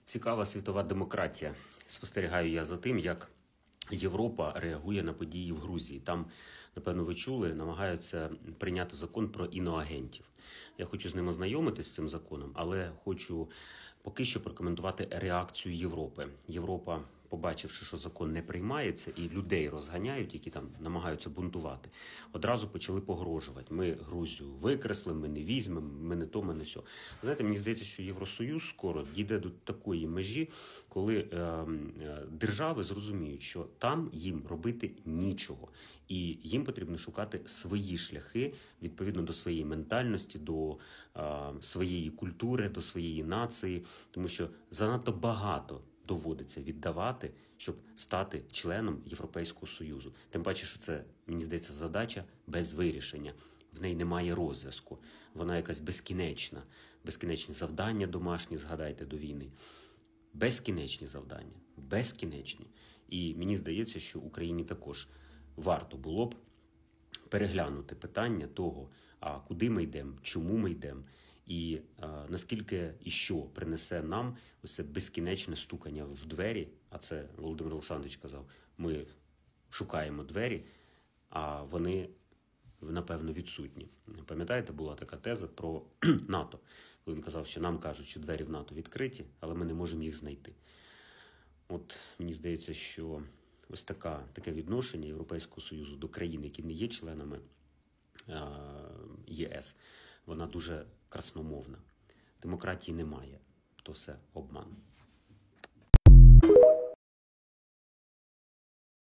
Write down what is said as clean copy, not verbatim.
Цікава світова демократія. Спостерігаю я за тим, як Європа реагує на події в Грузії. Там, напевно, ви чули, намагаються прийняти закон про іноагентів. Я хочу з ним ознайомитись, з цим законом, але хочу поки що прокоментувати реакцію Європи. Європа, побачивши, що закон не приймається і людей розганяють, які там намагаються бунтувати, одразу почали погрожувати. Ми Грузію викреслимо, ми не візьмемо, ми не то, ми не сьо. Знаєте, мені здається, що Євросоюз скоро дійде до такої межі, коли держави зрозуміють, що там їм робити нічого. І їм потрібно шукати свої шляхи, відповідно до своєї ментальності, до своєї культури, до своєї нації, тому що занадто багато доводиться віддавати, щоб стати членом Європейського Союзу. Тим паче, що це, мені здається, задача без вирішення. В неї немає розв'язку. Вона якась безкінечна. Безкінечні завдання домашні, згадайте, до війни. Безкінечні завдання. Безкінечні. І мені здається, що Україні також варто було б переглянути питання того, а куди ми йдемо, чому ми йдемо, і наскільки і що принесе нам ось це безкінечне стукання в двері, а це Володимир Олександрович казав, ми шукаємо двері, а вони, напевно, відсутні. Пам'ятаєте, була така теза про НАТО, коли він казав, що нам кажуть, що двері в НАТО відкриті, але ми не можемо їх знайти. От мені здається, що ось таке відношення Європейського Союзу до країн, які не є членами ЄС, вона дуже красномовна. Демократії немає, то все обман.